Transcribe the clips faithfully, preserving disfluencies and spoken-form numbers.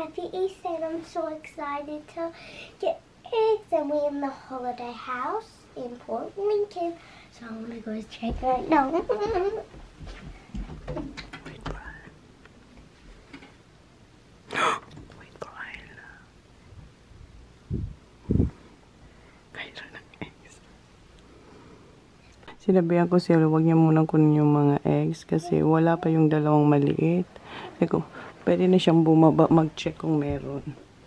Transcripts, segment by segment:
Happy Easter, and I'm so excited to get eggs, and we're in the holiday house in Port Lincoln, so I'm gonna go check right now. Wait for Isla. Kaya ng eggs. Sinabihan ko siya, huwag niya munang kunin yung mga eggs kasi wala pa yung dalawang maliit. Sabi ko, pwede na siyang bumaba, mag-check kung meron.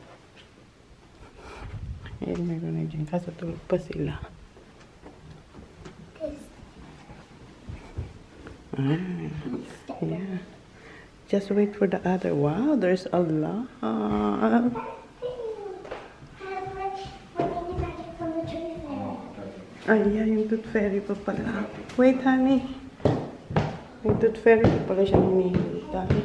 Eh, meron na dyan. Kaso tulog pa sila. Ah, yeah. Just wait for the other. Wow, there's a lot. Ay, yeah, yung tooth fairy pa pala. Wait, honey. Yung tooth fairy pa pala siya hinihintay.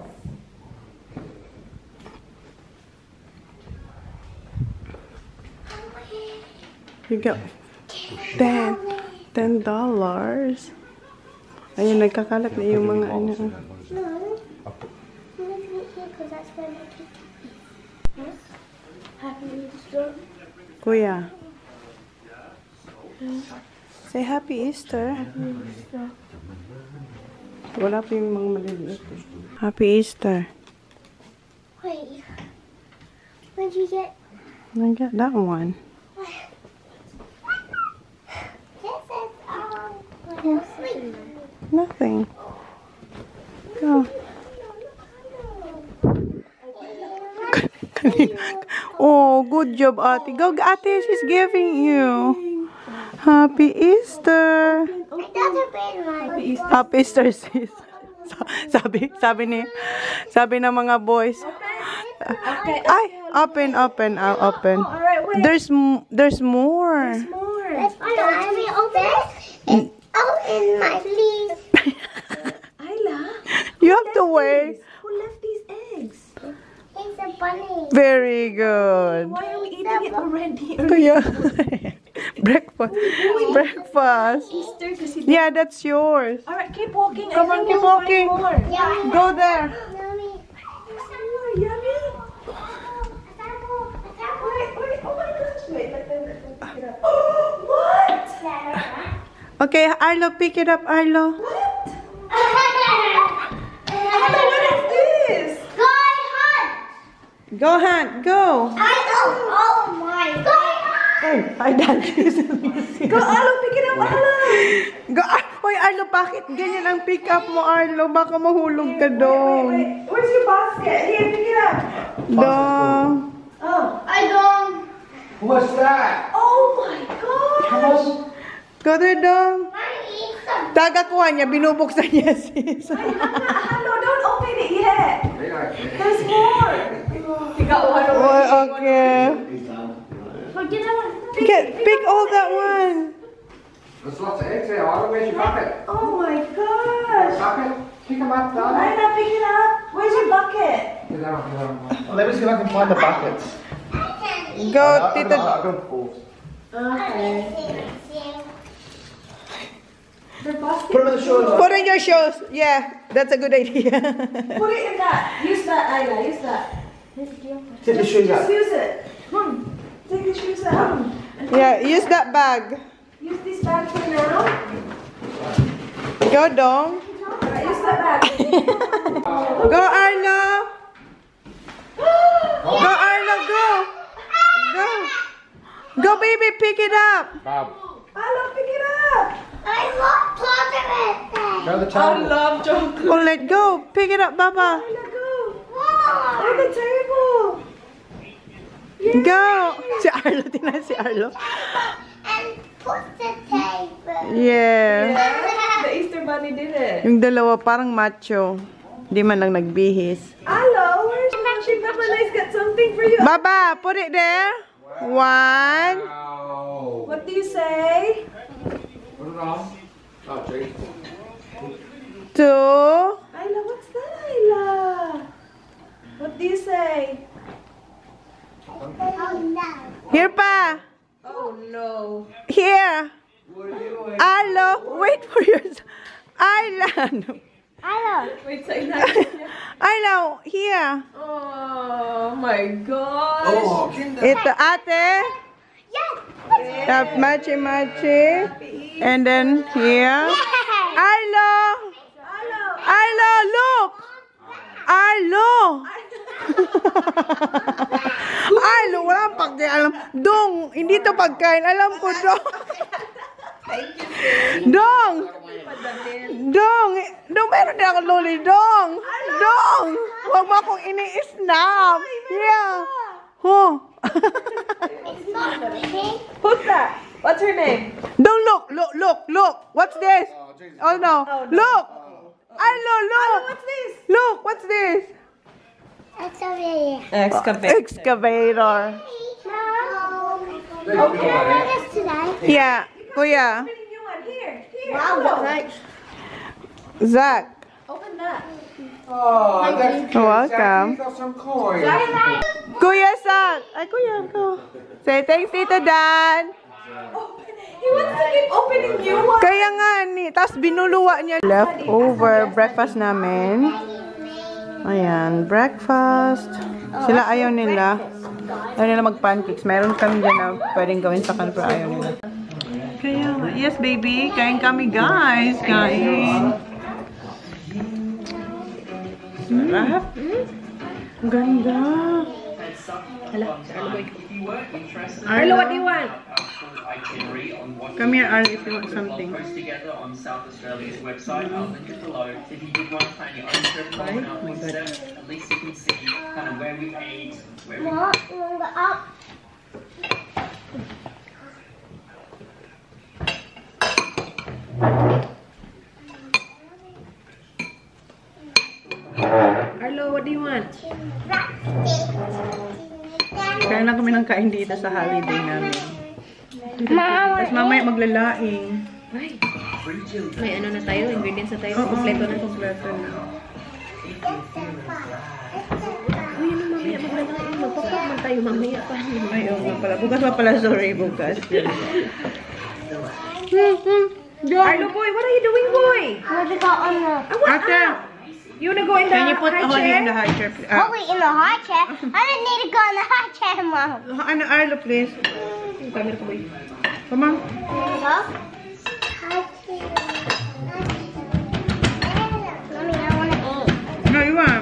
You got ten. Ten dollars. Ayun, nagkakalat na yung mga ano. No. Because that's where my cake is. Happy Easter. Kuya. Say Happy Easter. Happy Easter. Wala pa yung mga maliliit. Happy Easter. Wait. What'd you get? I got that one. This is, um, what else is in there? Nothing. Go. Oh, good job, Ate. Go, Ate, she's giving you. Happy Easter. It doesn't mean like Happy Easter, sis. Sabi, sabi ni, sabi ng mga boys. Ay, open, open, I'll open. There's, m- there's more. Let's go. Let me open it. It's out in my leaf. Ayla, You have to wait. who left these eggs? It's a bunny. Very good. Why are we eating it already? Kuya. Breakfast. Breakfast. Easter kasi. Yeah, that's yours. Alright, keep walking. Come I on, think keep we'll find walking. more. Yeah. Go there. Mommy. Oh, yummy. Wait, wait, oh my gosh. Wait, let them, let them pick it up. What? Okay, Arlo, pick it up, Arlo. Ayla, what is this? Go, hunt. Go. I know. Oh my God. Oh, I done. Go, Arlo, pick it up, Arlo. Go. Ah, Hoy, Arlo, bakit ganyan ang pick up mo, Arlo? Baka mahulog ka Wait, doon. wait, where's your basket? Here, pick it up. Doon. Oh. I don't. What's that? Oh my gosh. Go there, doon. I eat some. Tagakuha niya, binubuksan niya, sis. Arlo, don't open it yet. They don't care. There's more. Pick up one Oh, okay. Forget that one. Get, pick all that one. There's lots of eggs there. Arlo, where's your bucket? Oh my gosh. Bucket? Pick them up, darling. Ayla, pick it up. Where's your bucket? Get that off, get that off. Well, let me see if I can find the buckets. Go, I've got Tita. I've got four. The basket. Put them in the shores. Put in your shoes. Yeah, that's a good idea. Put it in that. Use that, Ayla. Use that. Take the shoes Just out. use it. Come on. Take the shoes out. Yeah, use that bag. Use this bag for now. Go, Dong. Alright, use that bag. Go, Arlo. Go, Arlo, go. Go. Go, baby, pick it up. Bob, Ayla, pick it up. I love chocolate. go to the table. love chocolate. Oh, let go. Pick it up, Baba. Ayla, go. More. On the table. Go. Si Arlo, tingnan si Arlo. And put the table. Yeah. The Easter Bunny did it. Yung dalawa parang macho. Di man lang nagbihis. Hello, where's Magic Papa Nice got something for you? Baba, put it there. One. Wow. What do you say? Put it on. Oh, geez. Two. Ayla, what's that, Ayla? What do you say? Oh no. Here pa. Oh no. Here. What are you doing? Arlo, wait for your... Arlo. I love. Wait, say that. Ay, Ayla, here. Oh my gosh. Oh, kinder. Ito, ate. Yes. Tap, machi, machi. And then here. Ayla. Ayla, look. Ayla. Ayla, wala pagkain. Dong, hindi to pagkain. Alam ko, Dong. Dong. Dong. Dong, meron din ako loli. Dong. Dong. Huwag mo akong ini-snap. Yeah. Oh. It's not pink. Who's that? What's her name? Don't look, look, look, look. What's this? Oh no. Look. Ayla, look. What's this? Look, what's this? It's over here. Excavator. Excavator. No. Okay, I got this today. Yeah, kuya. New one here. Here. Wow, that's nice. Zach. Open that. Oh, that's You're welcome. You got some coins. Kuya Zach. Ay, kuya ko. Say thanks, Tito Dan. He wants to keep opening new one. Kaya nga ni, tapos binuluwa niya. Leftover breakfast namin. Ayan, breakfast. Sila ayaw nila. Ayaw nila mag-pancakes. Meron kami dyan na pwedeng gawin sa kanila, pero ayaw nila. Kaya nga, yes baby, kain kami guys. Kain. Sarap. Ang ganda. Arlo, what do you want? Come here, Arlo, if you want something. Together on South Australia's website. I'll link it below. If you did want to plan your own trip, going out with them, at least you can see kind of where we ate, where we What? Up. Arlo, what do you want? Kaya na kami ng kain dito sa holiday namin. Tapos mamaya maglalaing. Ay, may ano na tayo, ingredients na tayo. Oo, Kompleto na. kompleto na. Uy, ano mamaya maglalain. Magpapap man tayo mamaya pa. Ay, oo nga pala. Bukas pa pala, sorry, bukas. Arlo, boy, what are you doing, boy? What do you got on the... I want Ate, out. You wanna go in the can you put high Holly chair? in the high chair? please? Oh, Ah, wait, in the high chair? I don't need to go in the high chair, Mom. ano, Arlo, please. Yung camera ko, boy. Come on. Go. High chair. Mommy, I want to eat. No, you want.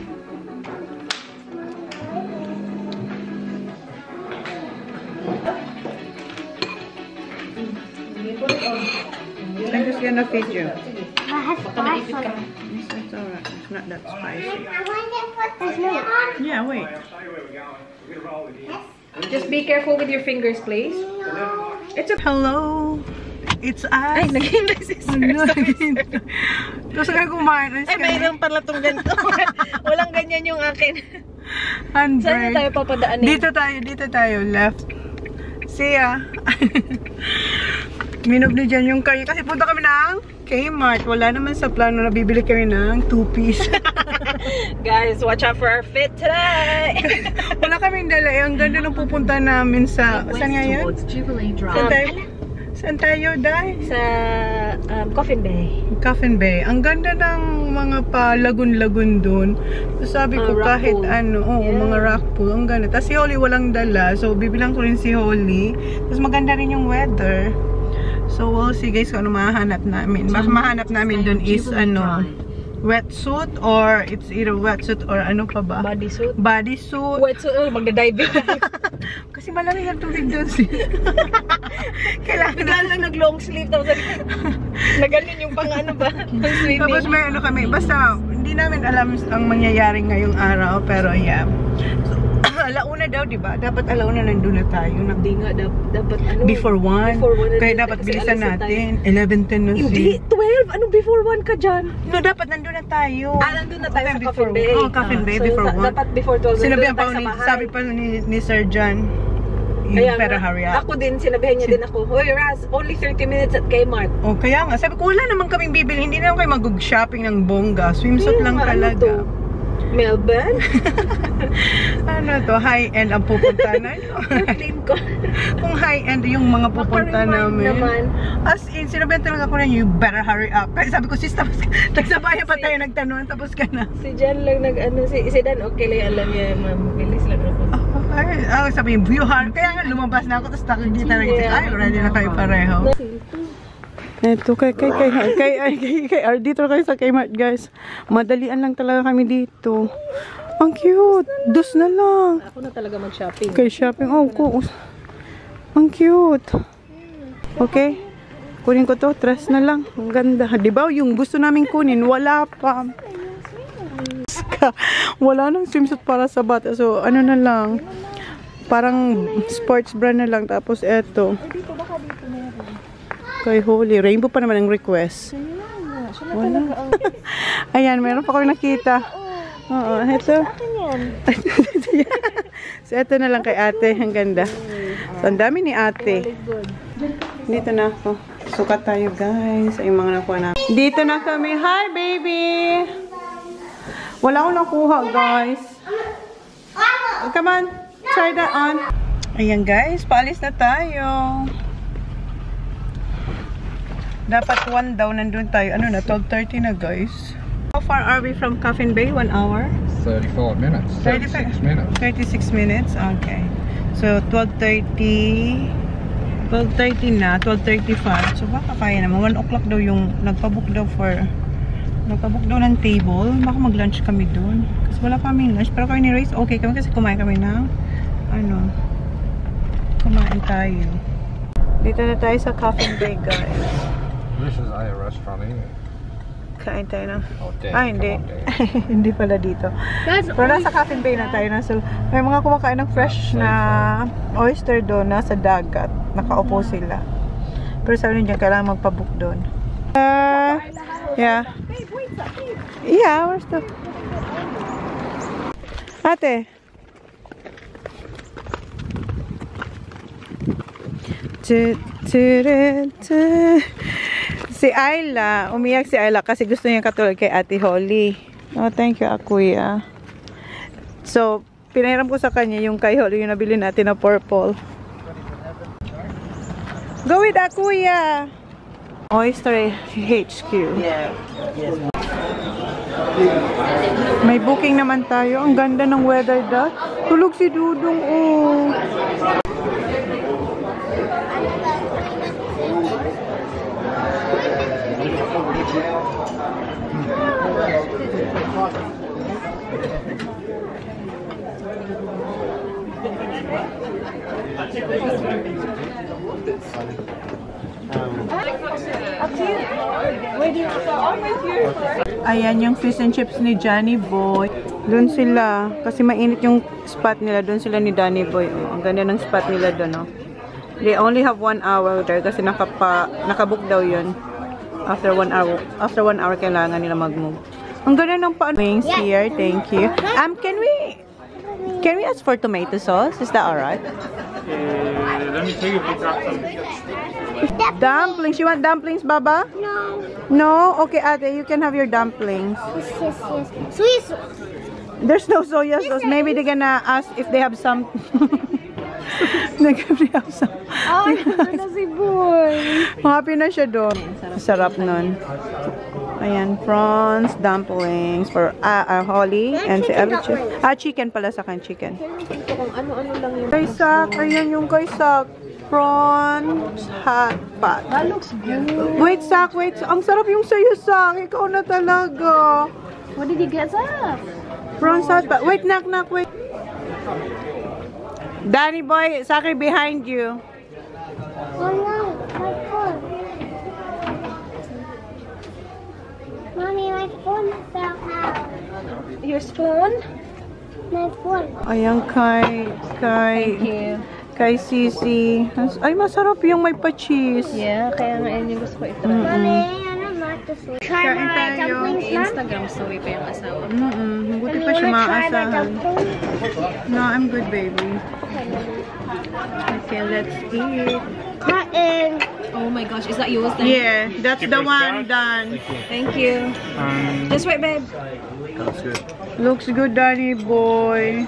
I'm just gonna feed you. I have spice on it. It's, it's alright. It's not that spicy. I want to put this on. Yeah, wait. Just be careful with your fingers, please. It's a... Hello. It's us. Ay, naging si sir. Ano, gusto ka kumain. Ay, mayroon pala itong ganito. Walang ganyan yung akin. Handbrake. Saan na tayo papadaanin? Dito tayo, dito tayo. Left. See ya. Minog na dyan yung kanya. Kasi punta kami ng Kmart. Wala naman sa plano na bibili kami ng two-piece. Guys, watch out for our fit today. Wala kaming dala. Eh. Ang ganda nung pupunta namin sa... Saan nga yun? Saan tayo? Saan tayo, Day? Sa um, Coffin Bay. Coffin Bay. Ang ganda ng mga pa-lagun-lagun dun. So, sabi ko Mga rock kahit pool. ano, oh, Yeah. mga rock pool. Ang ganda. Tapos si Holly walang dala. So, bibilang ko rin si Holly. Tapos maganda rin yung weather. So, we'll see guys kung ano mahanap namin. Mas mahanap namin dun is ano, wetsuit or it's either wetsuit or ano pa ba? Bodysuit. Bodysuit. Wait, so, oh, magda-diving tayo. Kasi malamig ang tubig dun. Kailangan Bigla lang nag-long sleeve. Tapos naganon yung pang ano ba? Pang swimming. Tapos may ano kami, basta hindi namin alam ang mangyayari ngayong araw, pero yeah. So, alauna daw, di ba? Dapat alauna nandun na tayo. Hindi nga, dap- dapat ano? Before one. Before one. Kaya Kasi dapat bilisan alas na tayo. natin. eleven ten na Hindi, si... twelve. Ano before one ka dyan? No, dapat nandun na tayo. Ah, nandun na tayo sa Before Coffin Bay. one. Oh, Coffin Bay, Ah, so, before sa- one. Dapat before twelve. Sinabihan nandun pa tayo ni, sa bahay. sabi pa ni, ni Sir John, you Kaya better nga, hurry up. Ako din, sinabihan niya din ako, Hoy Raz, only thirty minutes at Kmart. Oh, kaya nga. Sabi ko, wala naman kaming bibili. Hindi naman kayo mag-shopping ng bongga. Swimsuit Hmm, lang ano talaga. to? Melbourne? Ano to? High-end ang pupunta na. Airplane ko. Kung high-end yung mga pupunta Nakaremind namin. naman. As in, sinabihan talaga ko na you better hurry up. Kasi sabi ko, sis, tapos ka. Nagsabayan pa tayo nagtanong, tapos ka na. Si Jan lang nag-ano, si, si Dan okay lang, alam niya, mabilis lang ako. Ay, oh, sabi yung view hard. Kaya nga lumabas na ako, tapos nakikita na kita. Ay, ready na kayo pareho. Ito, kay, kay, kay, kay, kay, kay, kay, kay, kay, dito kayo sa Kmart, guys. Madalian lang talaga kami dito. Ang cute. Dos na lang. Ako na talaga mag-shopping. Kay shopping. Oh, ko. Ang cute. Okay. Kunin ko to. Dress na lang. Ang ganda. Diba yung gusto namin kunin, wala pa. Wala nang swimsuit para sa bata. So, ano na lang. Parang sports brand na lang. Tapos, eto. Kay Holy. Rainbow pa naman ang request. Wala. Ayan, meron pa kami nakita. Oo, ito. So, ito na lang kay ate. Ang ganda. So, ang dami ni ate. Dito na ako. Sukat tayo, guys. Yung mga nakuha na. Dito na kami. Hi, baby! Wala akong nakuha, guys. Come on. Try that on. Ayan, guys. Paalis na tayo. Dapat one daw. Nandun tayo. Ano na? twelve thirty na, guys. How far are we from Coffin Bay? One hour? thirty-four minutes. thirty-six minutes. thirty-six minutes? Okay. So, twelve thirty. twelve thirty na. twelve thirty-five. So, baka kaya naman. one o'clock daw yung nagpabook daw for... Nagpabook daw ng table. Baka mag-lunch kami doon. Kasi wala pa kami lunch. Pero kami ni Race, okay kami kasi kumain kami ng... Ano? Kumain tayo. Dito na tayo sa Coffin Bay, guys. This is a restaurant, isn't it? Kain tayo na. Oh, damn. Ah, hindi. Come on, Dave. Hindi pala dito. Pero nasa Coffin Bay na tayo. Nasa, may mga kumakain ng fresh na oyster doon. Nasa dagat. Nakaupo sila. Pero sabi niya, kailangan magpabook doon. Uh, yeah. Yeah, where's the... Ate. Si Ayla, umiyak si Ayla kasi gusto niya katulad kay Ate Holly. Oh, thank you, Akuya. So, pinahiram ko sa kanya yung kay Holly, yung nabili natin na purple. Go with Akuya! Oyster H Q. Yeah. Yes. May booking naman tayo. Ang ganda ng weather dot. Tulog si Dudong, oh. Ayan yung fish and chips ni Johnny Boy. Doon sila. Kasi mainit yung spot nila. Doon sila ni Johnny Boy. Oh, ang ganda ng spot nila doon. Oh. They only have one hour there. Kasi nakapa, nakabook daw yun. After one hour. After one hour kailangan nila mag-move. Ang ganda ng paano. Wings here. Thank you. Um, can we... Can we ask for tomato sauce? Is that alright? Uh, let me take a picture of some. Dumplings. You want dumplings, Baba? No. No? Okay, ate. You can have your dumplings. Yes, yes, yes. Sweet sauce. There's no soya sauce. Maybe they're gonna ask if they have some. If they have some. Ay, na si Boy. Happy na siya doon. Sarap nun. Ayan, prawns, dumplings for uh, uh, Holly and si Abby. Ah, chicken pala sa kan chicken. Kung ano-ano lang yung... Kaisak, ayan yung kaisak. Prawns, hot pot. That looks good. Wait, Sak, wait. Ang sarap yung sayo, Sak. Ikaw na talaga. What did you get, Zap? Prawns, hot pot. Wait, knock, knock, wait. Danny boy, Saki behind you. Oh no, my phone. Mommy, my phone fell out. Your spoon? My phone. Ayan kay, kay, Thank you. kay Sisi. Ay, masarap yung may pa-cheese. Yeah, kaya nga yun yung gusto ko ito. Mommy, ano not to sleep. Try Kain my tayo. dumplings, Mom. Instagram story pa yung asawa. Mm-mm. Buti Mommy, pa siya wanna try my maasahan. dumplings? No, I'm good, baby. Okay, let's eat. Cotton. Oh my gosh, is that yours then? Yeah, that's Keep the it one short. done. Thank you. Um, Just wait, babe. that's good. Looks good, Danny boy.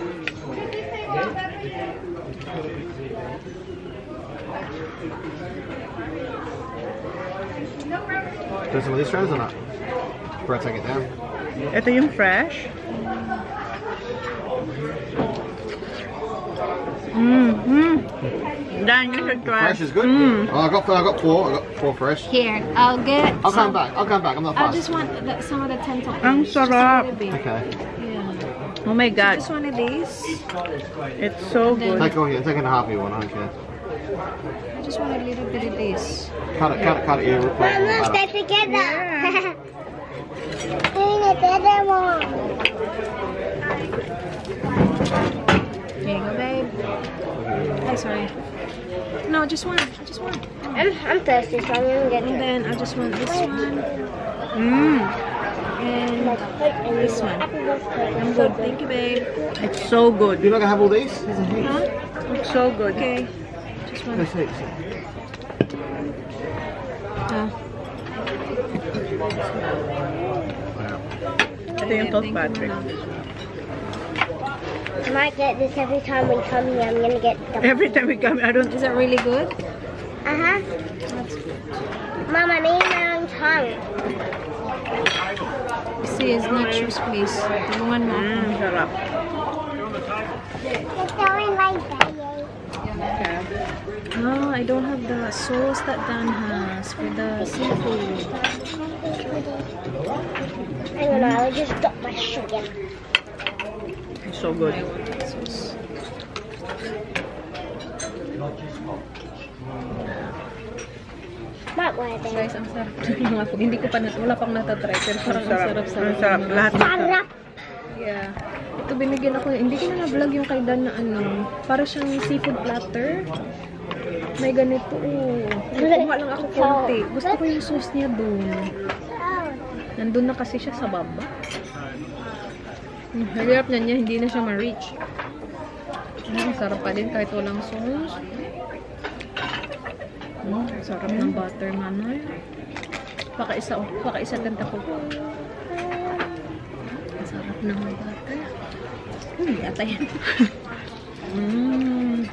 Do some of these straws or not? Before I take it down. Ito yung fresh. Mmm. Mmm. Dan, you should try. Fresh is good. Mm. Oh, I got I got four. I got four fresh. Here, I'll get. I'll some. come back. I'll come back. I'm not I fast. just want the, some of the tentacles. Ang Just a sarap. little bit. Okay. Yeah. Oh my God. Just one of these. It's so then- good. Take all here. Take a half of your one. I don't care. I just want a little bit of this. Cut it. Cut it. Cut it. Here. Mama, stay together. Doing it together, Mom. Here you go, babe. Ay, sorry. No, just one. Just one. I'm, I'm thirsty, so I'm gonna get And it. then I just want this one Mmm. and this one. I'm good. Thank you, babe. It's so good. You're not gonna have all these? These are heaps. Huh? It's so good. Okay. Just one. There's heaps. Ah. Ito yung Toast Patrick. I might get this every time we come here. I'm gonna get the. Every time we come, I don't. Is that really good? Uh huh. Mom, I'm eating my own tongue. See, it's not choose, please. Tulungan mo. Mmm, sarap. It's going like that. Oh, I don't have the sauce that Dan has for the seafood. Hang on, I just got my sugar. It's so good. Sauce. Might wear them. Guys, ang sarap ng mga food. Hindi ko pa nat wala pang natatry pero Ang parang ang sarap. sarap-sarap. Ang sarap. Lahat ng sarap. Sarap. Yeah. Ito binigyan ako. Hindi ko na na-vlog yung kay Dan na ano. Para siyang seafood platter. May ganito. Oh. Kumuha lang ako konti. Gusto ko yung sauce niya doon. Nandun na kasi siya sa baba. Hmm, hirap na niya. Hindi na siya ma-reach. Ang sarap pa din kahit walang sauce. Oh, sarap ng butter manay. Pakaisa, oh. Pakaisa ganda ko. Ang sarap ng butter. Uy, ata yan. Mmm.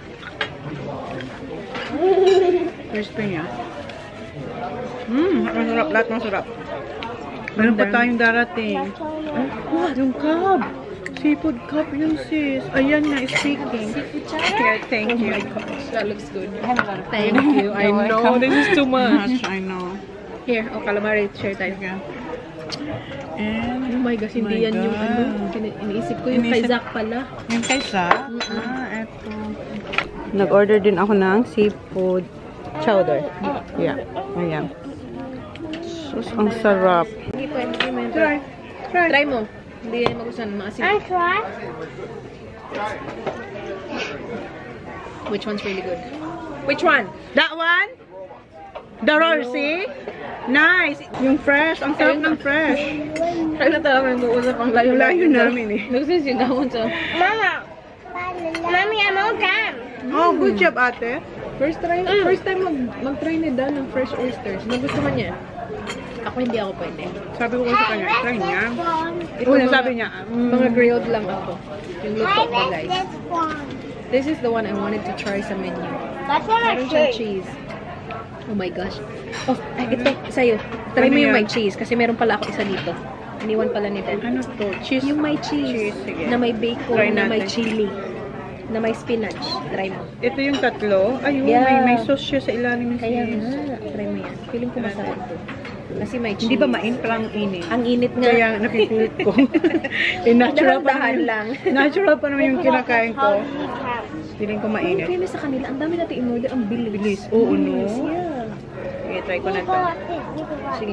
Crispy niya. Mmm, masarap. Lahat masarap. Meron pa tayong darating. Ay, yung cup. Seafood cup yun, sis. Ayan na, speaking. Here, thank you. Oh my gosh, that looks good. Thank you. I know, this is too much. I know. Here, oh, calamari, share tayo. And, Oh my gosh, hindi my yan yung God. ano. Ini- Iniisip ko yung kay Iniisip- Zach pala. yung kay Zach? Ah, eto. Nag-order din ako ng seafood chowder. Yeah. Ayan. Sus, ang sarap. Hindi pa, hindi mo. Try. Try. Try mo. Hindi yan magustuhan. Maasim. I try. Which one's really good? Which one? That one? The roll, see? Nice. Yung fresh. Ang sarap ng fresh. Kaya na talaga may mag-uusap ang layo-layo Layo namin eh. Nagsisigawan sa... Mama. Mommy, I'm all done. Oh, good job, ate. First try, first time mag, mag-try ni Dan ng fresh oysters. Nagustuhan niya. Ako hindi ako pwede. Sabi ko sa kanya, try niya. Ito Una mga- sabi niya, mm, Mga grilled lang ako. Yung luto I ko, like guys. this one. This is the one I wanted to try sa menu. That's what I Meron siyang choose. cheese. Oh my gosh. Oh, ay, ito, sa'yo. Try Ano mo yung yan? may cheese kasi meron pala ako isa dito. Iniwan pala ni Dan. ano to? Cheese. Yung may cheese, Cheese, sige. na may bacon, Try na may natin. chili, na may spinach. Try mo. Ito yung tatlo. Ayun, Yeah. may, may sauce siya sa ilalim ng Kaya cheese. nga, try mo yan. Feeling ko masarap to. Kasi may cheese. Hindi ba mainit? Parang init. Ang init nga. Kaya napipilit ko. eh, natural pa Dahan-dahan naman, lang. natural pa naman yung kinakain ko. How many counts? Feeling ko Ang mainit. fairness sa kanila, ang dami natin in-order. Ang bilis. Bilis. Oo, no? Bilis, yeah. Okay, try ko na We to. got this. We got Sige.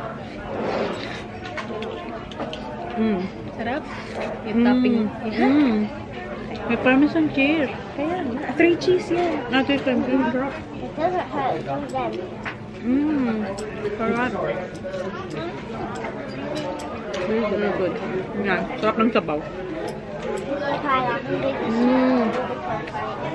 Mm. Sarap. Yung topping. Yeah. Mm. May parmesan cheese. Kaya, nga. three cheese yan. Natin ito. Mm. Sarap. It doesn't hurt. It comes in. Mm. Sarap. Very good. Very good. Yan. Sarap ng sabaw. Try that. Mm.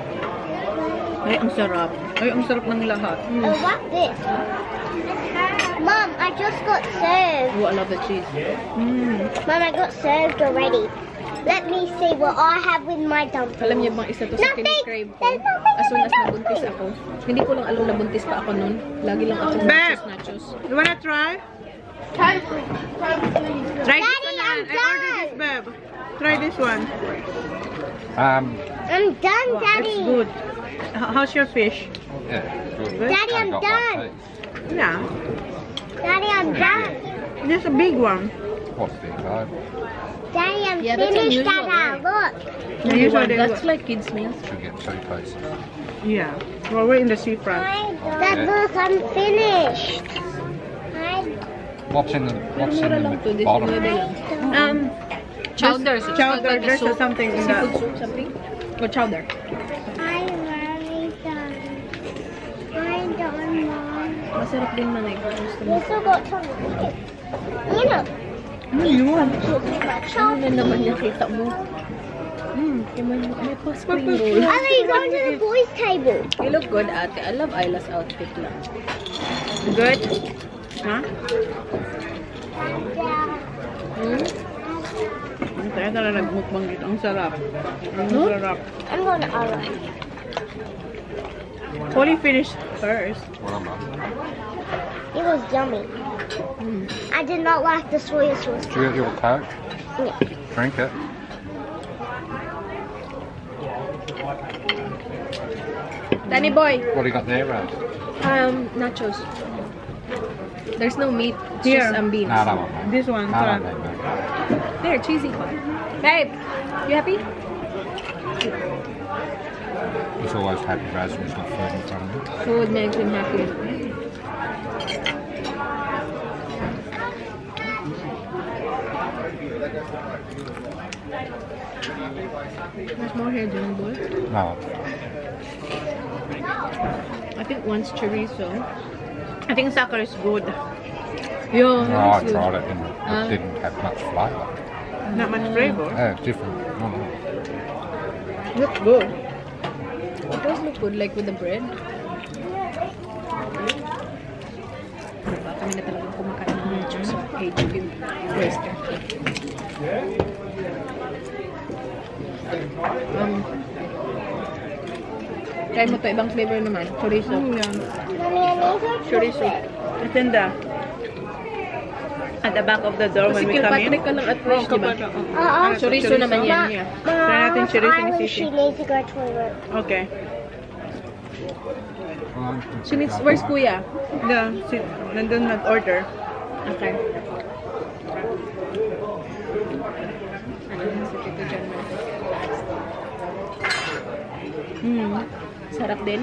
Ay, ang sarap. Ay, ang sarap ng lahat. Oh, what's this? Mom, I just got served. Oh, I love the cheese. Mm. Mom, I got served already. Let me see what I have with my dumpling. Alam niyo bang isa to sa Nothing. kinikrave ko? There's nothing As soon as in nabuntis it. ako. Hindi ko lang alam na buntis pa ako nun. Lagi lang ako Babe. nachos, nachos. You wanna try? Try this Daddy, one. I'm I ordered this, babe. Try this one. Um, I'm done, Daddy. It's good. H- How's your fish? yeah, good. Daddy, I'm I've got done. one piece. Yeah. Daddy, I'm done. There's a big one. What's big though? Daddy, I'm Yeah, that's finished, unusual, Dada. eh? Look. Yeah, usually they That's do- like kids meals. Should get two pieces. Yeah. Well, we're in the seafront. Dad, look, I'm finished. I What's in the What's in Mura the lang to. This bottom? nueve lang. Um, Chowder. So it's chowder, like a there's soup. something in Seafood that. soup, something? Or chowder. I'm very done. I'm done, Mom. Masarap din man eh. Gusto mo. You still got some. You know. Ano yun? Ano na naman nakita mo? Hmm, may, may pa spring roll. I think you going to the boys' table. You look good, ate. I love Isla's outfit lang. Good? Huh? Yeah. Hmm? Ang tayo talaga nagmukbang dito. Ang sarap. Ang Huh? sarap. I'm going to Ara. Fully finished first. Well, I'm not. It was yummy. I did not like the soy sauce. Do you get your Coke? Yeah. Drink it. Danny boy, What do you got there, Rose? um, nachos. There's no meat, it's Here. just um, beans. No, no, no, no. This one. No, sarap. no, no, no. There, cheesy. Babe, you happy? He's always happy, Rose, when he's got food in front of him. Food makes him happy. There's more here, Johnny boy. No. I think one's chorizo. I think soccer is good. Yeah, No, I that's good. tried it and it Uh. didn't have much flavour. Not much flavor. Yeah, different. No, no. Looks good. It does look good, like with the bread. Diba, kami na talagang kumakain ng nachos sa H P Western. Um, try mo to, ibang flavor naman. Chorizo. Mm, yan. Mommy, I need your Chorizo. chocolate. It's in the at the back of the door Kasi when we come in. Kilpatrick ka lang at first, Oh, diba? kapag- oh. Uh-uh. Chorizo naman yan. Ma- Yeah. Try natin Mom, chorizo ni I Sisi. she needs to go to toilet. Okay. Well, She needs, where's Kuya? Yeah, sit. Nandun nag-order. Okay. Ano na si Tito John man? Mm. Sarap din.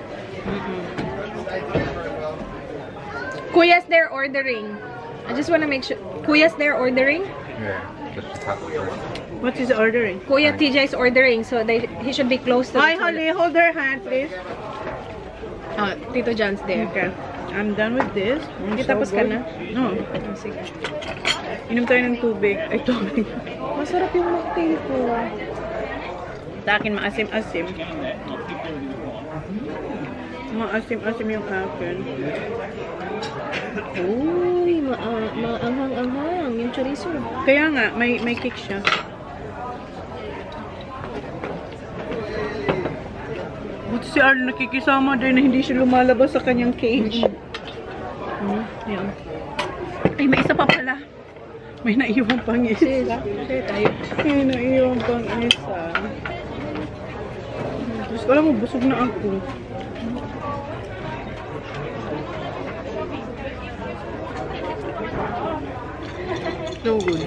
Kuya's there ordering. I just wanna make sure. Kuya's there ordering? Yeah, just cut the drink. What is ordering? Kuya T J is ordering, so they he should be close to Hi, the Holly. Hold her hand, please. Ah, Tito John's there. Okay. I'm done with this. Mm, Okay, so tapos ka good. na? No. Oh, sige. Inom tayo ng tubig. Ay, tubig. Masarap yung mocktail ko. Sa akin, maasim-asim. Maasim-asim yung akin. Uy, ma ah, maanghang-anghang yung chorizo. Kaya nga, may may kick siya. Buti si Arlo nakikisama din na hindi siya lumalabas sa kanyang cage. Hmm, yan. Ay, may isa pa pala. May naiwan pang isa. Share, share tayo. May naiwan pang isa. Tapos alam mo, busog na ako. So good.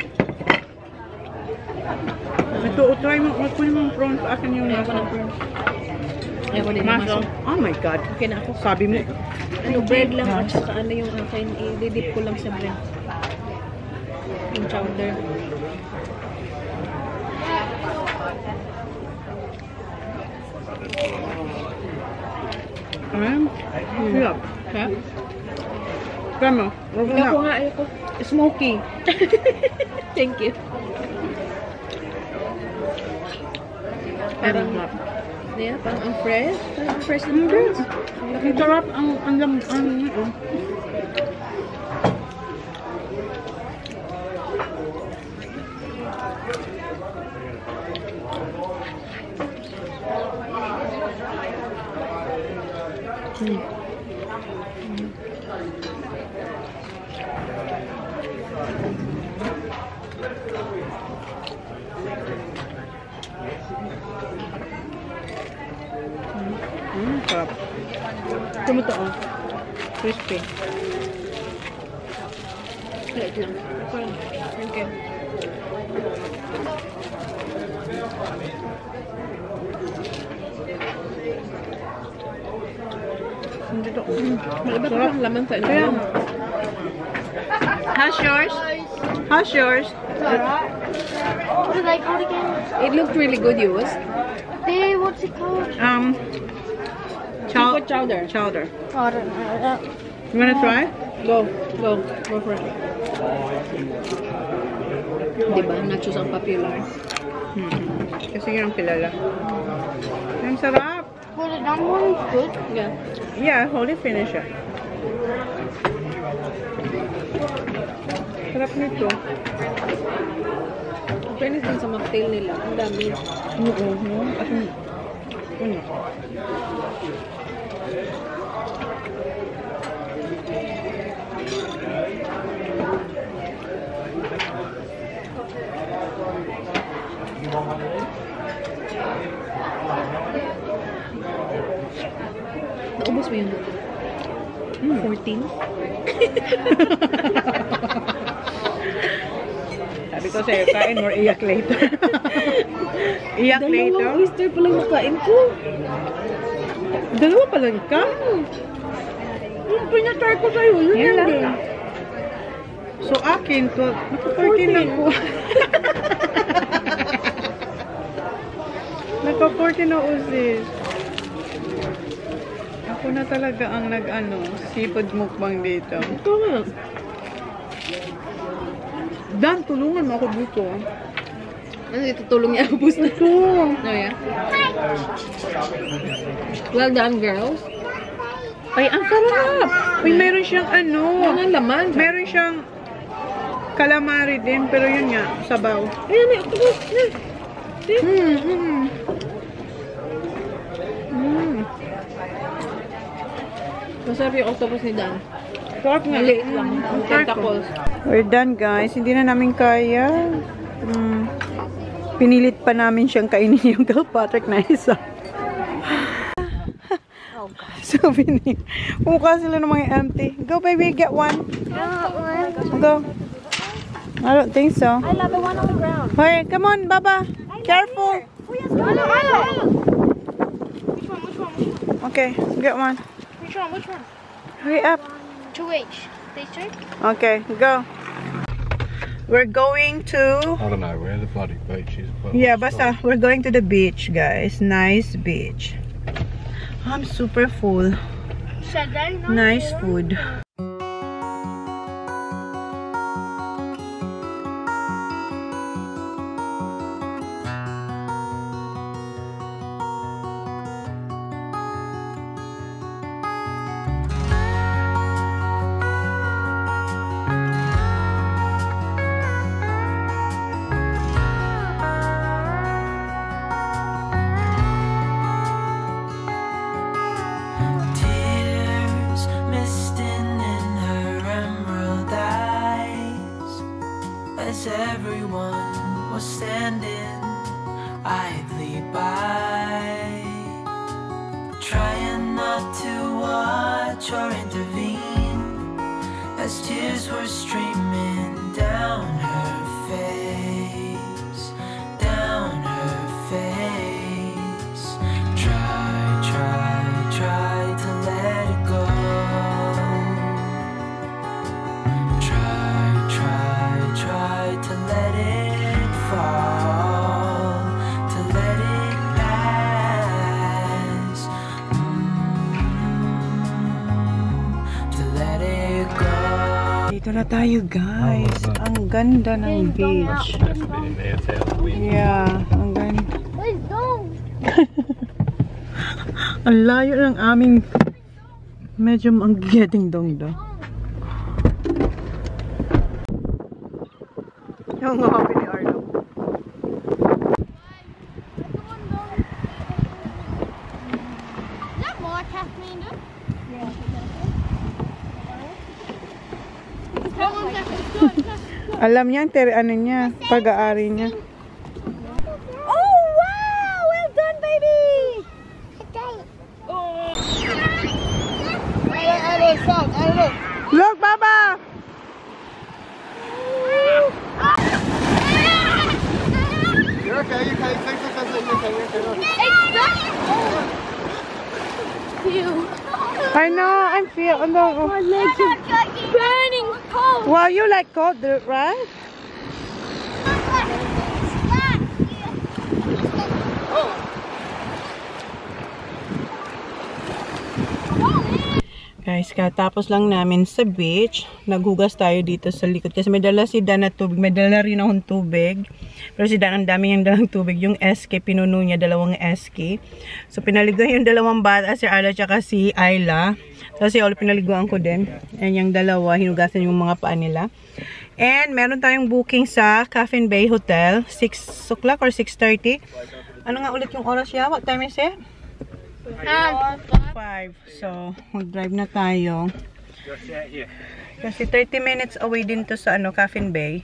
Ito, o try mo, magkunin mo yung prawn sa akin yung nasa prawn. Ayoko din Maso. maso. Oh my God. Okay na ako. Sabi mo. Ano, bread lang at saka ano yung akin, i-dip ko lang sa bread. Yung chowder. Ayan. Hirap. Ha? Try mo. Huwag Ayoko na. nga, ayoko. Smoky. Thank you. Parang, Parang yeah, parang ang fresh. Parang ang fresh ng Hindi. fruits. Ang sarap. Ang, ang, lam- ang, ang, Hmm. Hmm, sarap. Ito to, oh. Crispy. Wait lang. Parang, okay. Hindi to. Malabot pa ang laman sa ito. Kaya, how's yours? How's yours? What is that called again? It looked really good, yours. Hey, what's it called? Um, chow Seafood chowder. chowder. Oh, I don't know. You wanna try? Go. Go. Go for it. Diba? Nachos ang popular. Hmm. Kasi yun ang kilala. Ang sarap. Well, the number one's good. Yeah. Yeah, hold it, finish it. Sarap nito. Fairness din sa mocktail nila. Ang dami. Oo, no? At yung, ano? Naubos mo yun. Mm. fourteen? Sabi ko sa'yo, kain or iyak later. Iyak later? Dalawang oyster pa lang nakain ko. Dalawa pa lang ka? Yung pinatry ko sa'yo. Yun Yan lang. lang. So akin, to, naka-fourteen ako. Naka-fourteen ako sis. Ako na talaga ang nag-ano, seafood mukbang dito. Ito nga. Dan, tulungan mo ako dito. Ano, itutulong niya ang boost na. Ito. Oh, yeah. Well done, girls. Ay, ang sarap! Uy, meron siyang ano. Ano ang laman? Meron siyang calamari din, pero yun nga, sabaw. Ayan, may octopus. Yan. Mm, mm. Mm. Masarap yung octopus ni Dan. Sarap nga. Maliit lang. Ang tentacles. We're done, guys. Hindi na namin kaya. Mm. Pinilit pa namin siyang kainin yung Gilpatrick na isa. Oh, God. So, pinili. Mukha sila ng mga empty. Go, baby. Get one. Go. I don't think so. I love the one on the ground. Hey, come on, Baba. Careful. Which one? Which one? Which one? Okay, get one. Which one? Which one? Hurry up. Two each. They straight? Okay, go. We're going to... I don't know where the bloody beach is. But Yeah, basta. We're going to the beach, guys. Nice beach. I'm super full. Nice food. Everyone was standing idly by, trying not to watch or intervene, as tears were streaming down her face, down her face. Try, try, try to let it go. Try, try, try to let it fall, to let it pass, mm, to let it go. Dito na tayo, guys. Ang ganda ng beach. in there, it's out the wind. Yeah, ang ganda. Let's go. Ang layo ng aming medyo ang getting dong do. Yung happy ni Arlo. Alam niya, ter ano niya, pag-aari niya. Oh, wow! Well done, baby! Look, Baba! You're okay, you're okay. Take the you're okay, you're okay. Look. I know, I'm feel. No. My legs are burning cold. Well, you like cold, right? Guys, katapos lang namin sa beach. Naghugas tayo dito sa likod. Kasi may dala si Dan na tubig. May dala rin akong tubig. Pero si Dan, ang dami niyang dalang tubig. Yung S K, pinuno niya, dalawang S K. So, pinaliguan yung dalawang bata, si Arla at si Ayla. So, si Oli, pinaliguan ko din. And yung dalawa, hinugasan yung mga paa nila. And, meron tayong booking sa Coffin Bay Hotel. six o'clock or six thirty. Ano nga ulit yung oras siya? What time is it? five. So, mag-drive na tayo. Kasi thirty minutes away din to sa ano, Coffin Bay.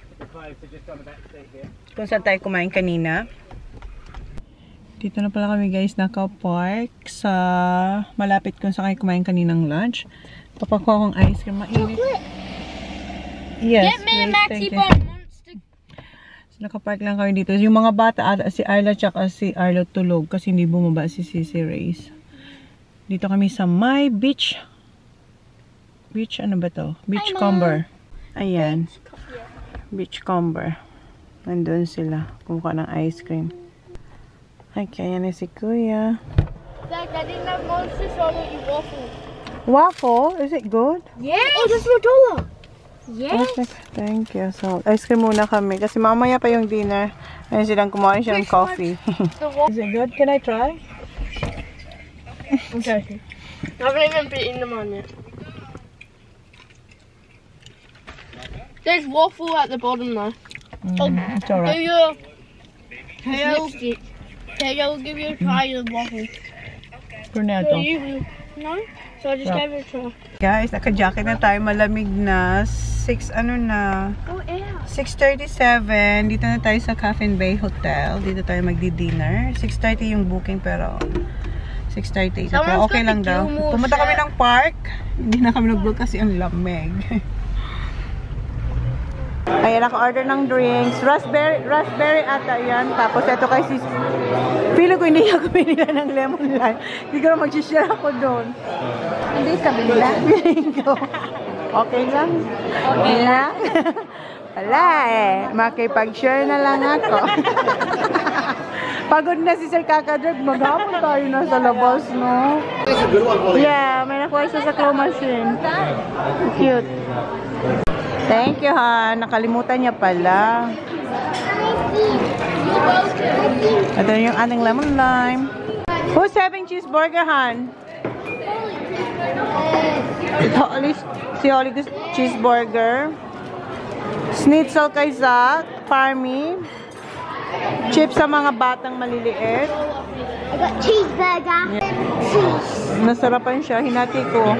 Kung saan tayo kumain kanina. Dito na pala kami guys, naka-park sa malapit kung saan kayo kumain kaninang lunch. Papakuha kong ice cream. Mainit. Yes. Get me a Maxi Bar Monster. So, naka-park lang kami dito. Yung mga bata, si Arla tsaka si Arlo tulog kasi hindi bumaba si Sissy Reyes. Dito kami sa My Beach. Beach, ano ba to? Beachcomber. Ayan. Beachcomber. Nandun sila. Kumuha ng ice cream. Okay, yan na si Kuya. Dad, I didn't have Monster, so I'll eat waffle. Waffle? Is it good? Yes! Oh, that's Rotola! Yes! Okay, thank you. So, ice cream muna kami. Kasi mamaya pa yung dinner. Ayun silang kumain siya ng coffee. Is it good? Can I try? Okay. I haven't even bitten them on yet. There's waffle at the bottom though. Mm, it's alright. Do you... Tail... Tail will give you a try of waffle. Brunetto. So you... No? So I just Yeah. gave it a try. Guys, naka-jacket na tayo. Malamig na. six ano na. Oh, yeah. six thirty-seven. Dito na tayo sa Coffin Bay Hotel. Dito tayo magdi-dinner. six thirty yung booking pero six thirty. Pero okay lang daw. Pumunta kami ng park. Hindi na kami nag-book kasi ang lamig. Ayan, naka-order ng drinks. Raspberry, raspberry ata yan. Tapos ito kay sis. Feeling ko hindi ako binila ng lemon lime. Hindi ko na mag-share ako doon. Hindi ka binila? Feeling ko. Okay lang. Okay lang. Wala eh. Makipag-share na lang ako. Pagod na si Sir Kakadreg. Maghapon tayo na sa labas, no? Yeah, may nakuha siya sa claw machine. Cute. Thank you, ha. Nakalimutan niya pala. Ito yung ating lemon lime. Who's having cheeseburger, Han? Holly, si Holly gusto cheeseburger. Schnitzel kay Zach. Farmy. Chips sa mga batang maliliit. I got cheeseburger. Cheese. Nasarapan siya. Hinati ko.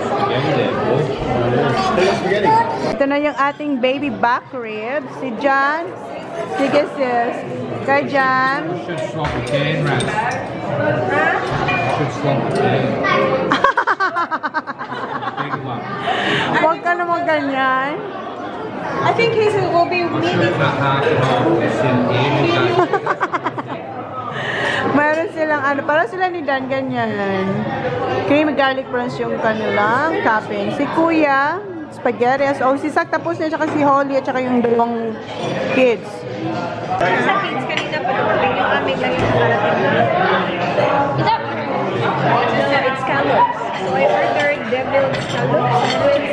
Ito na yung ating baby back ribs. Si John. Sige sis. Kay John. Should swap again, Raz. Should swap again. Big one. Huwag ka naman ganyan. I think his will be really... Mayroon silang ano, para sila ni Dan ganyan. Creamy garlic prawns yung kanilang topping. Si Kuya, spaghetti. Oh, si Sak tapos na, tsaka si Holly, at tsaka yung dalawang kids. Sa kids, kanina pa naman yung aming lang yung nakarating na. It's scallops. So I ordered deviled scallops.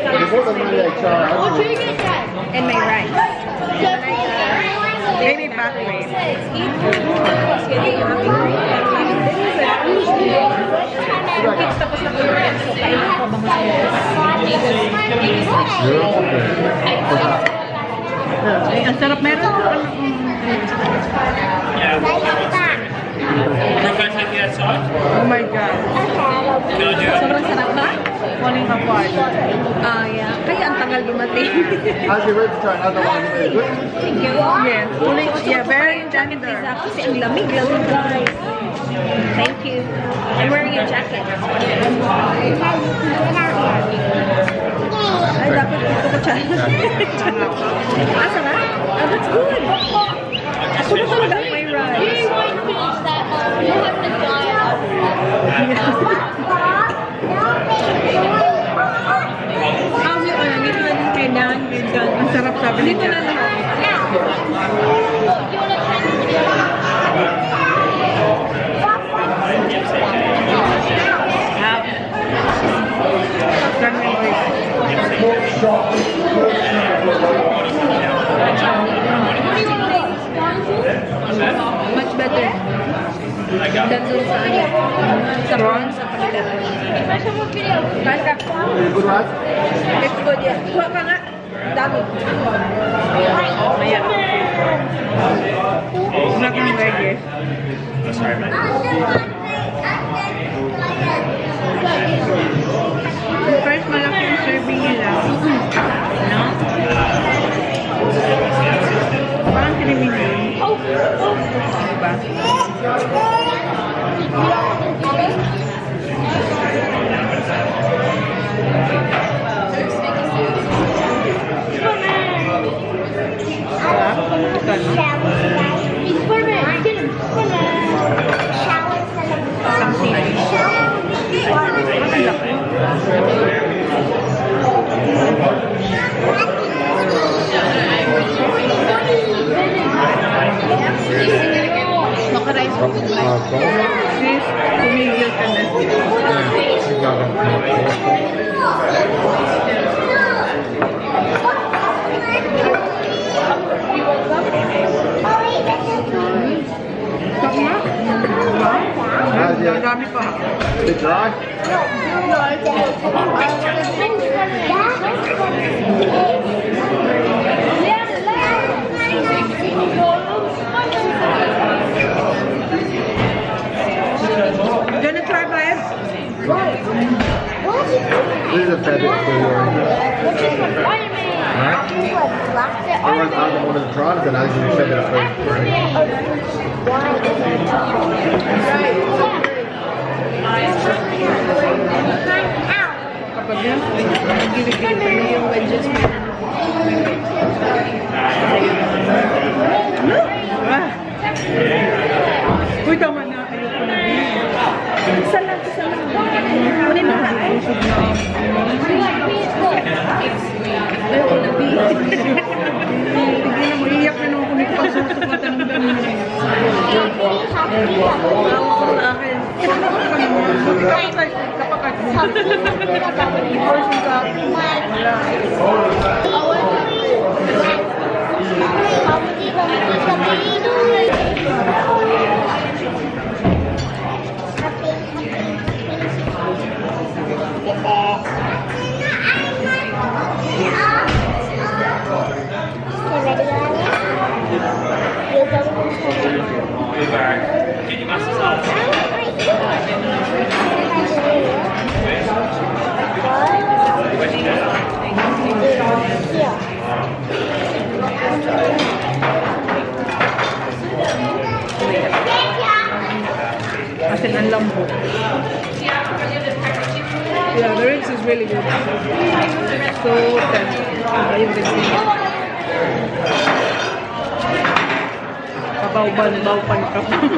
And my rice. Baby back ribs. Tapos na po yung so kain ko ba Ay, ang sarap meron. Oh my God. Sobrang sarap na? Falling apart. Ah, yeah. Kaya ang matagal dumating. How's your ribs turn? How's the one really good? Thank you. Yes. Fully, yeah, very tender. Kasi ang lamig, lamig guys. Thank you. I'm wearing a jacket. Ay, dapat dito ko siya. Ah, sarap? Ah, that's good. Ako na talaga ang may rice. How's it? Ano, dito na din kay Dan. Ang sarap sabi ni Dito na Jack. lahat. Much better than dun sa ano, sa prawn sa pagkatan. Kain ka. Good rice? It's good, yeah. Kuha ka nga. Dami. Ayan. Sarap ng veggies. First, malaki yung serving nila. No? Parang kinimini. Diba? Maka-rice mo. Sis, tumigil ka na. Stop na. Dami pa. Is it dry? Gonna try by it? This is a fair bit cooler. Everyone's asking one of the tribes and asking a fair bit of food. Kapag yun, nagigilid-gilid pa niya yung wedges mo. Ah! Uy, tama na. Ayoko na din. Isa lang, isa lang. Kunin mo na. Usog na. Ayoko na, B. Hindi na mo, iyak na naman kung hindi ko pagsusukatan ng ganun. Ako sa akin. Kapakat mo. Portion ka. Wala. Kasi ang lambot. Yeah, the ribs is really good. So tender. Ah, you can see. Kabauban, baupan ka.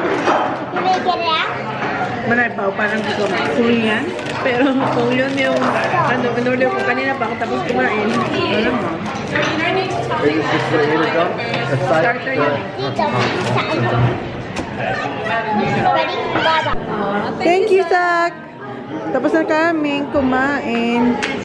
Manay, baupan ang gusto mo. Kung yan. Pero kung yun yung ano, pinuli ko kanina pa ako tapos kumain. Alam mo. Is this just what you got? A steak? Starter yun. Thank you, Zach! Tapos na kaming kumain.